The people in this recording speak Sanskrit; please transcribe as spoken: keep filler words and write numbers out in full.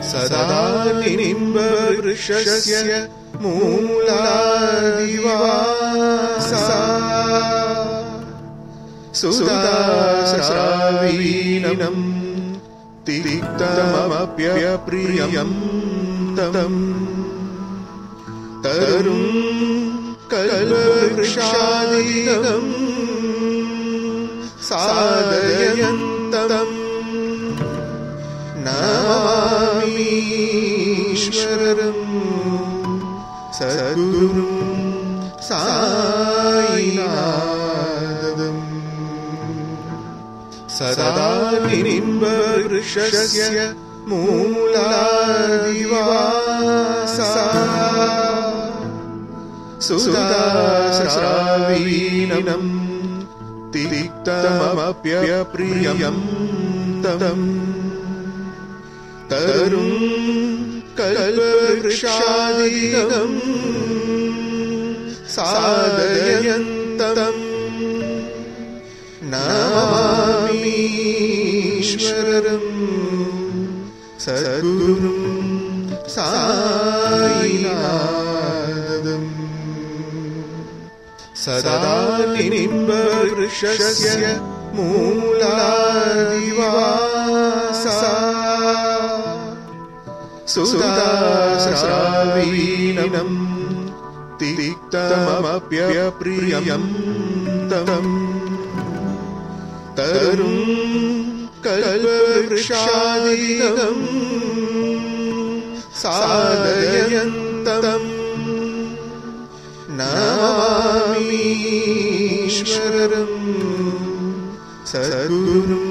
सदा निम्बवृक्षस्य मूलादिवासा सुधास्रावीणं तिक्तमप्यप्रियं तम् तरुं कल्पवृक्षादिकं साधयन्तम् नमामीश्वरं सद्गुरुं साईनाथम् सदा निम्बवृक्षस्य मूलादिवासा सुधास्रावीणं तिक्तमप्यप्रियं तम् तरुं कल्पवृक्षादिकं साधयन्तम् नमामीश्वरं सद्गुरुं साईनाथम् सदा निम्बवृक्षस्य मूलादिवासा सुधास्रावीणं तिक्तमप्यप्रियं तम् तरुं कल्पवृक्षादिकं साधयन्तम् नमामीश्वरं सद्गुरुं